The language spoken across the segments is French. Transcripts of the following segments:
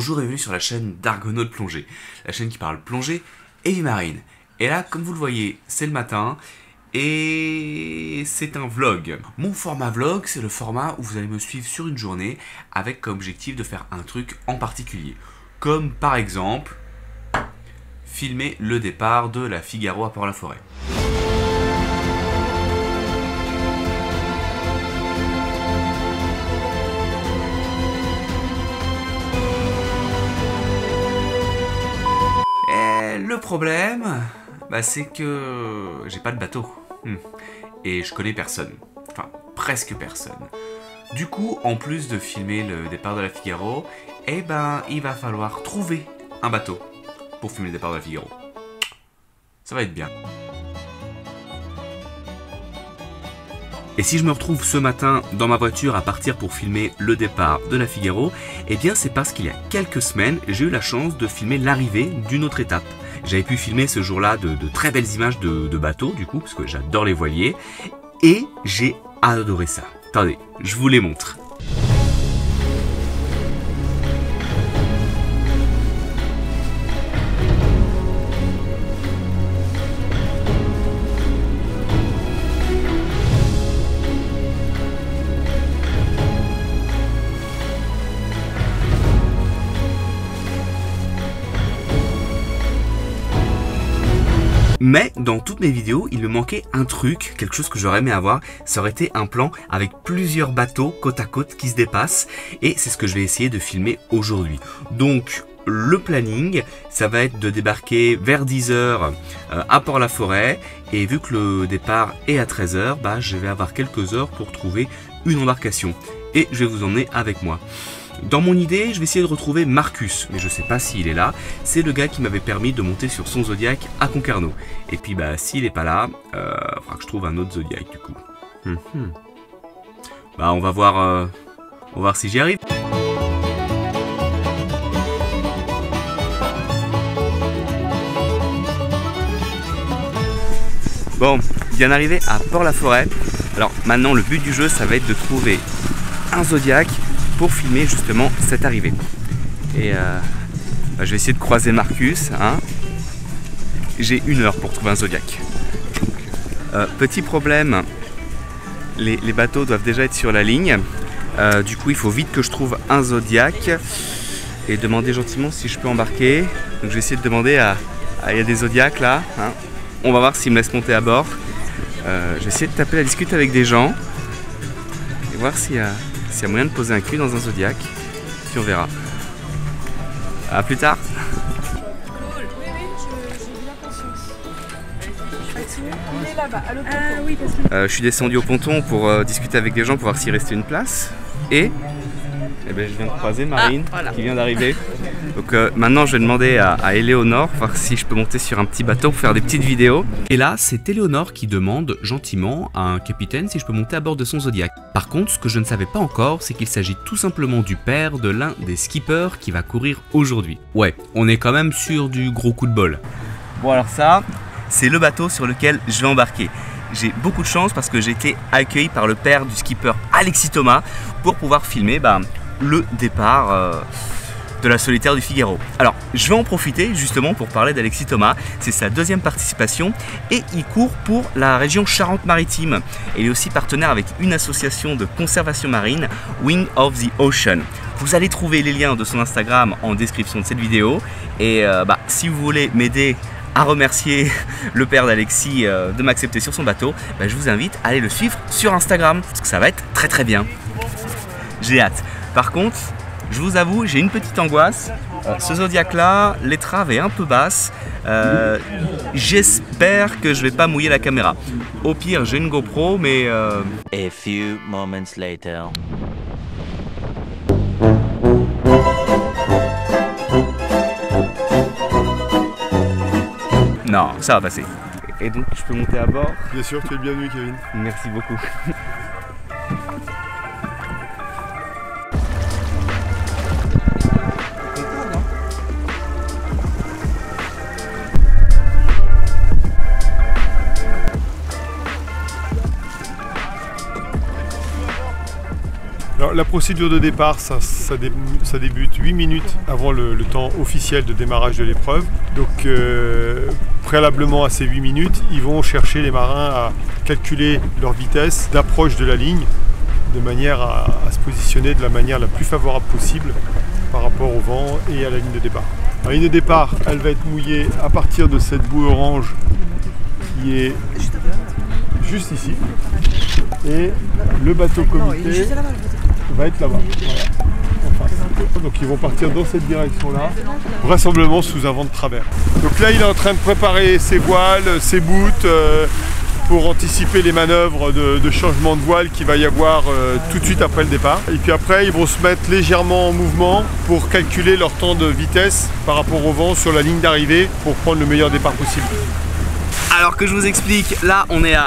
Bonjour et bienvenue sur la chaîne d'Argonautes Plongée, la chaîne qui parle plongée et vie marine. Et là, comme vous le voyez, c'est le matin et c'est un vlog. Mon format vlog, c'est le format où vous allez me suivre sur une journée avec comme objectif de faire un truc en particulier. Comme par exemple, filmer le départ de la Figaro à Port-la-Forêt. Le problème, c'est que j'ai pas de bateau. Et je connais personne. Enfin, presque personne. Du coup, en plus de filmer le départ de la Figaro, il va falloir trouver un bateau pour filmer le départ de la Figaro. Ça va être bien. Et si je me retrouve ce matin dans ma voiture à partir pour filmer le départ de la Figaro, c'est parce qu'il y a quelques semaines, j'ai eu la chance de filmer l'arrivée d'une autre étape. J'avais pu filmer ce jour-là de très belles images de bateaux, du coup, parce que j'adore les voiliers, et j'ai adoré ça. Attendez, je vous les montre. Mais dans toutes mes vidéos, il me manquait un truc, quelque chose que j'aurais aimé avoir, ça aurait été un plan avec plusieurs bateaux côte à côte qui se dépassent, et c'est ce que je vais essayer de filmer aujourd'hui. Donc le planning, ça va être de débarquer vers 10 h à Port-la-Forêt, et vu que le départ est à 13 h, je vais avoir quelques heures pour trouver une embarcation, et je vais vous emmener avec moi. Dans mon idée, je vais essayer de retrouver Marcus, mais je sais pas s'il est là. C'est le gars qui m'avait permis de monter sur son Zodiac à Concarneau. Et puis s'il est pas là, faudra que je trouve un autre Zodiac du coup. On va voir si j'y arrive. Bon, bien arrivé à Port-la-Forêt. Alors maintenant, le but du jeu, ça va être de trouver un Zodiac pour filmer justement cette arrivée. Et je vais essayer de croiser Marcus. J'ai 1 heure pour trouver un Zodiac. Petit problème, les bateaux doivent déjà être sur la ligne. Du coup, il faut vite que je trouve un Zodiac et demander gentiment si je peux embarquer. Donc, je vais essayer de demander il y a des Zodiacs là. On va voir s'ils me laissent monter à bord. Je vais essayer de taper la discute avec des gens et voir s'il y a moyen de poser un cul dans un Zodiac, puis on verra. A plus tard. Cool. Oui, j'ai bien conscience. Il est là-bas, à l'autre je suis descendu au ponton pour discuter avec des gens pour voir s'il restait une place. Et je viens de croiser Marine qui vient d'arriver. Donc maintenant je vais demander à Éléonore voir si je peux monter sur un petit bateau pour faire des petites vidéos. Et là c'est Éléonore qui demande gentiment à un capitaine si je peux monter à bord de son Zodiac. Par contre ce que je ne savais pas encore c'est qu'il s'agit tout simplement du père de l'un des skippers qui va courir aujourd'hui. Ouais, on est quand même sur du gros coup de bol. Bon alors ça, c'est le bateau sur lequel je vais embarquer. J'ai beaucoup de chance parce que j'ai été accueilli par le père du skipper Alexis Thomas pour pouvoir filmer le départ de la solitaire du Figaro. Alors, je vais en profiter justement pour parler d'Alexis Thomas. C'est sa 2e participation et il court pour la région Charente-Maritime. Il est aussi partenaire avec une association de conservation marine, Wing of the Ocean. Vous allez trouver les liens de son Instagram en description de cette vidéo. Et si vous voulez m'aider à remercier le père d'Alexis de m'accepter sur son bateau, je vous invite à aller le suivre sur Instagram parce que ça va être très très bien. J'ai hâte. Par contre, je vous avoue, j'ai une petite angoisse. Ce Zodiac là, l'étrave est un peu basse. J'espère que je vais pas mouiller la caméra. Au pire, j'ai une GoPro, mais A few moments later. non, ça va passer. Et donc, je peux monter à bord? Bien sûr, tu es le bienvenu, Kevin. Merci beaucoup. Alors, la procédure de départ, ça débute 8 minutes avant le temps officiel de démarrage de l'épreuve. Donc préalablement à ces 8 minutes, ils vont chercher les marins à calculer leur vitesse d'approche de la ligne de manière à se positionner de la manière la plus favorable possible par rapport au vent et à la ligne de départ. La ligne de départ, elle va être mouillée à partir de cette boue orange qui est juste ici. Et le bateau comité va être là-bas. Voilà. Donc ils vont partir dans cette direction-là, vraisemblablement sous un vent de travers. Donc là, il est en train de préparer ses voiles, ses boots, pour anticiper les manœuvres de changement de voile qu'il va y avoir tout de suite après le départ. Et puis après, ils vont se mettre légèrement en mouvement pour calculer leur temps de vitesse par rapport au vent sur la ligne d'arrivée pour prendre le meilleur départ possible. Alors que je vous explique, là on est à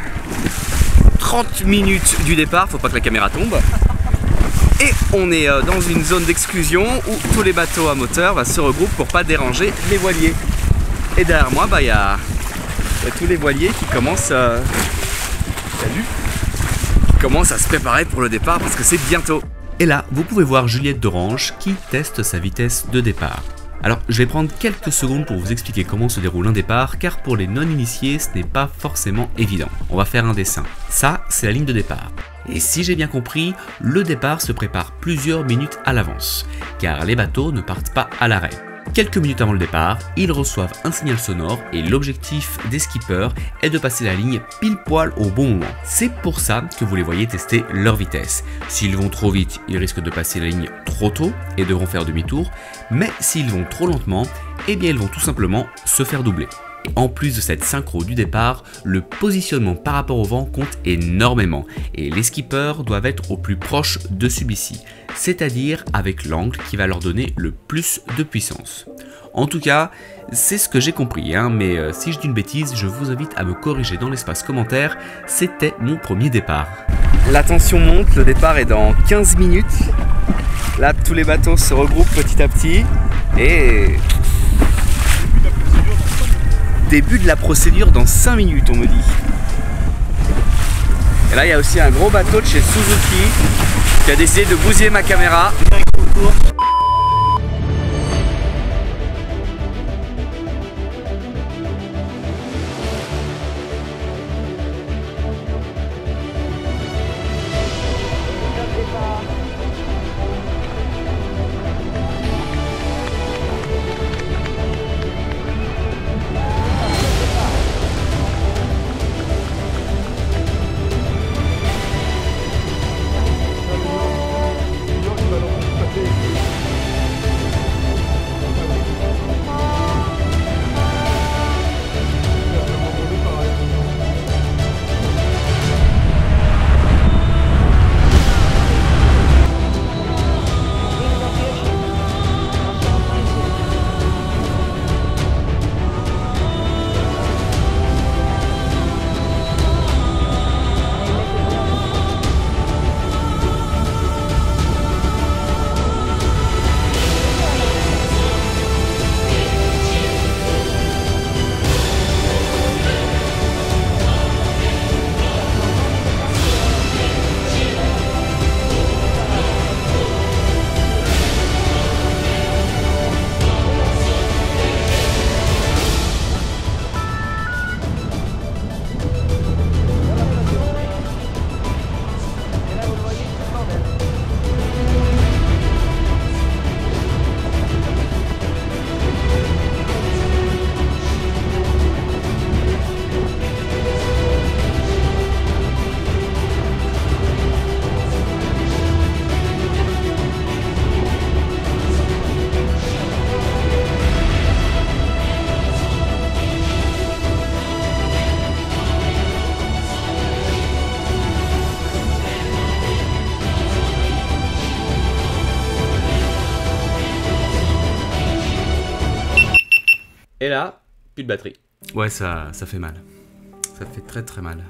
30 minutes du départ, faut pas que la caméra tombe. Et on est dans une zone d'exclusion où tous les bateaux à moteur se regroupent pour pas déranger les voiliers. Et derrière moi, il y a tous les voiliers qui commencent à se préparer pour le départ parce que c'est bientôt. Et là, vous pouvez voir Juliette d'Orange qui teste sa vitesse de départ. Alors, je vais prendre quelques secondes pour vous expliquer comment se déroule un départ, car pour les non-initiés, ce n'est pas forcément évident. On va faire un dessin. Ça, c'est la ligne de départ. Et si j'ai bien compris, le départ se prépare plusieurs minutes à l'avance, car les bateaux ne partent pas à l'arrêt. Quelques minutes avant le départ, ils reçoivent un signal sonore et l'objectif des skippers est de passer la ligne pile poil au bon moment. C'est pour ça que vous les voyez tester leur vitesse. S'ils vont trop vite, ils risquent de passer la ligne trop tôt et devront faire demi-tour, mais s'ils vont trop lentement, eh bien ils vont tout simplement se faire doubler. Et en plus de cette synchro du départ, le positionnement par rapport au vent compte énormément et les skippers doivent être au plus proche de celui-ci, c'est-à-dire avec l'angle qui va leur donner le plus de puissance. En tout cas, c'est ce que j'ai compris, mais si je dis une bêtise, je vous invite à me corriger dans l'espace commentaire, c'était mon premier départ. La tension monte, le départ est dans 15 minutes. Là, tous les bateaux se regroupent petit à petit et... début de la procédure dans 5 minutes, on me dit. Et là, il y a aussi un gros bateau de chez Suzuki qui a décidé de bousiller ma caméra. Et là, plus de batterie. Ouais, ça fait mal. Ça fait très très mal.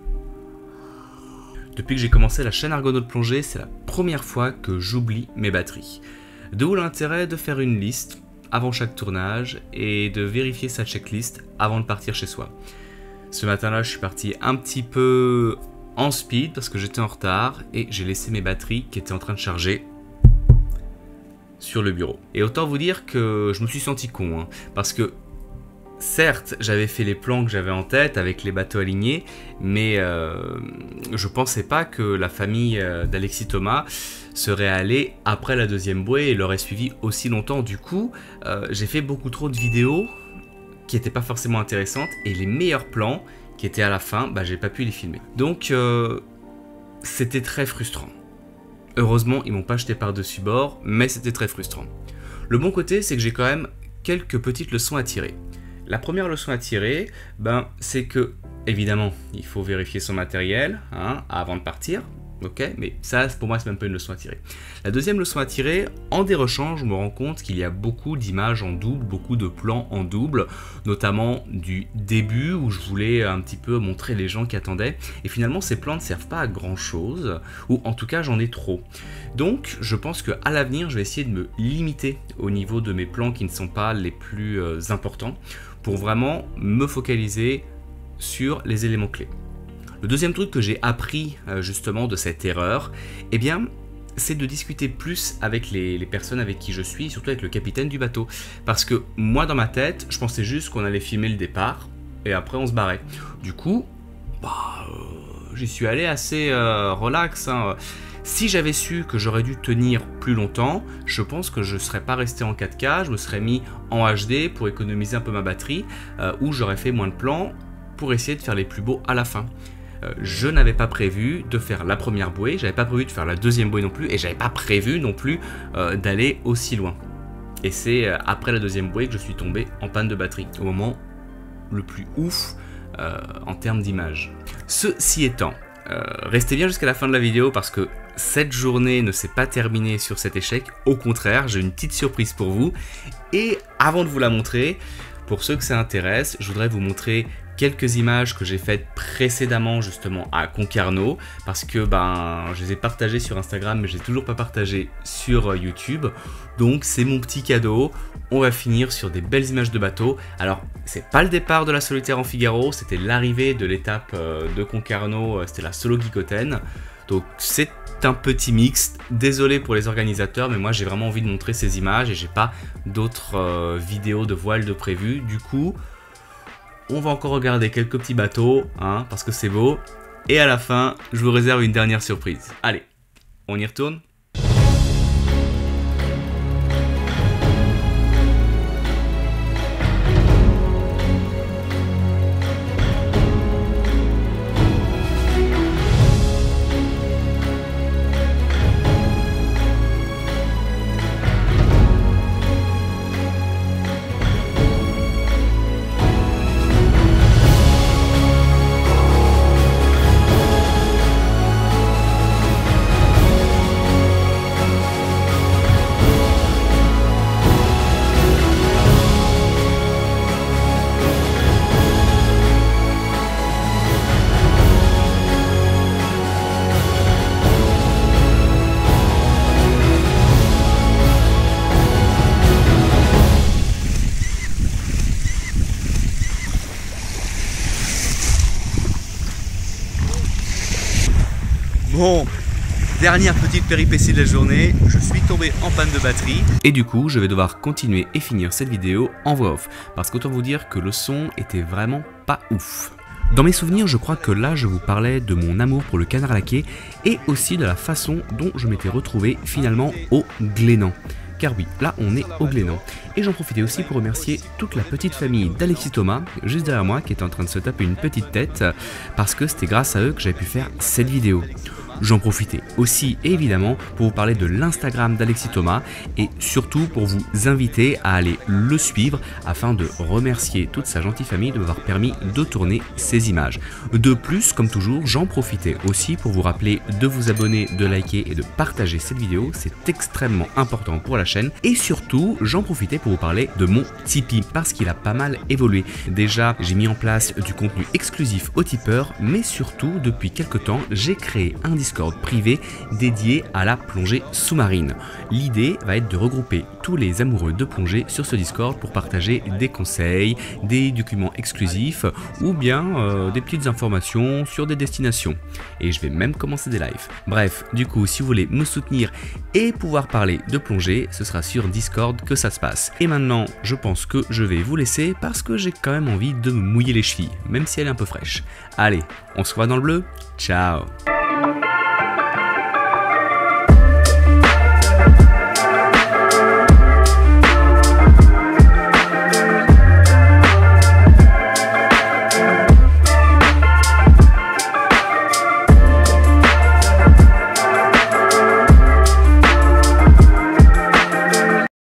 Depuis que j'ai commencé la chaîne Argonautes plongée, c'est la première fois que j'oublie mes batteries. D'où l'intérêt de faire une liste avant chaque tournage et de vérifier sa checklist avant de partir chez soi. Ce matin-là, je suis parti un petit peu en speed parce que j'étais en retard et j'ai laissé mes batteries qui étaient en train de charger sur le bureau. Et autant vous dire que je me suis senti con, hein, parce que certes, j'avais fait les plans que j'avais en tête avec les bateaux alignés, mais je pensais pas que la famille d'Alexis Thomas serait allée après la deuxième bouée et l'aurait suivi aussi longtemps. Du coup, j'ai fait beaucoup trop de vidéos qui n'étaient pas forcément intéressantes et les meilleurs plans qui étaient à la fin, bah, j'ai pas pu les filmer. Donc, c'était très frustrant. Heureusement, ils m'ont pas jeté par-dessus bord, mais c'était très frustrant. Le bon côté, c'est que j'ai quand même quelques petites leçons à tirer. La première leçon à tirer, c'est que, évidemment, il faut vérifier son matériel avant de partir. Ok, mais ça, pour moi, c'est même pas une leçon à tirer. La deuxième leçon à tirer, en dérochant, je me rends compte qu'il y a beaucoup d'images en double, beaucoup de plans en double, notamment du début où je voulais un petit peu montrer les gens qui attendaient. Et finalement, ces plans ne servent pas à grand chose, ou en tout cas, j'en ai trop. Donc, je pense qu'à l'avenir, je vais essayer de me limiter au niveau de mes plans qui ne sont pas les plus importants, pour vraiment me focaliser sur les éléments clés. Le deuxième truc que j'ai appris justement de cette erreur, eh bien, c'est de discuter plus avec les personnes avec qui je suis, surtout avec le capitaine du bateau. Parce que moi, dans ma tête, je pensais juste qu'on allait filmer le départ et après on se barrait. Du coup, j'y suis allé assez relax. Si j'avais su que j'aurais dû tenir plus longtemps, je pense que je ne serais pas resté en 4K, je me serais mis en HD pour économiser un peu ma batterie, ou j'aurais fait moins de plans pour essayer de faire les plus beaux à la fin. Je n'avais pas prévu de faire la première bouée, j'avais pas prévu de faire la deuxième bouée non plus, et j'avais pas prévu non plus d'aller aussi loin. Et c'est après la deuxième bouée que je suis tombé en panne de batterie, au moment le plus ouf en termes d'image. Ceci étant, restez bien jusqu'à la fin de la vidéo parce que cette journée ne s'est pas terminée sur cet échec, au contraire, j'ai une petite surprise pour vous. Et avant de vous la montrer, pour ceux que ça intéresse, je voudrais vous montrer quelques images que j'ai faites précédemment justement à Concarneau parce que je les ai partagées sur Instagram mais je les ai toujours pas partagées sur YouTube, donc c'est mon petit cadeau. On va finir sur des belles images de bateau. Alors c'est pas le départ de la Solitaire en Figaro, c'était l'arrivée de l'étape de Concarneau, c'était la Solo Guicoten, donc c'est un petit mix. Désolé pour les organisateurs, mais moi j'ai vraiment envie de montrer ces images et j'ai pas d'autres vidéos de voile de prévues. Du coup, on va encore regarder quelques petits bateaux, parce que c'est beau. Et à la fin, je vous réserve une dernière surprise. Allez, on y retourne ? Bon, dernière petite péripétie de la journée, je suis tombé en panne de batterie. Et du coup, je vais devoir continuer et finir cette vidéo en voix off. Parce qu'autant vous dire que le son était vraiment pas ouf. Dans mes souvenirs, je crois que là, je vous parlais de mon amour pour le canard laqué et aussi de la façon dont je m'étais retrouvé finalement au Glénan. Car oui, là on est au Glénan. Et j'en profitais aussi pour remercier toute la petite famille d'Alexis Thomas, juste derrière moi, qui est en train de se taper une petite tête, parce que c'était grâce à eux que j'avais pu faire cette vidéo. J'en profitais aussi évidemment pour vous parler de l'Instagram d'Alexis Thomas et surtout pour vous inviter à aller le suivre afin de remercier toute sa gentille famille de m'avoir permis de tourner ces images. De plus, comme toujours, j'en profitais aussi pour vous rappeler de vous abonner, de liker et de partager cette vidéo, c'est extrêmement important pour la chaîne. Et surtout, j'en profitais pour vous parler de mon Tipeee parce qu'il a pas mal évolué. Déjà, j'ai mis en place du contenu exclusif aux tipeurs, mais surtout, depuis quelques temps, j'ai créé un Discord Discord privé dédié à la plongée sous-marine. L'idée va être de regrouper tous les amoureux de plongée sur ce Discord pour partager des conseils, des documents exclusifs ou bien des petites informations sur des destinations. Et je vais même commencer des lives. Bref, du coup, si vous voulez me soutenir et pouvoir parler de plongée, ce sera sur Discord que ça se passe. Et maintenant, je pense que je vais vous laisser parce que j'ai quand même envie de me mouiller les chevilles, même si elle est un peu fraîche. Allez, on se revoit dans le bleu. Ciao!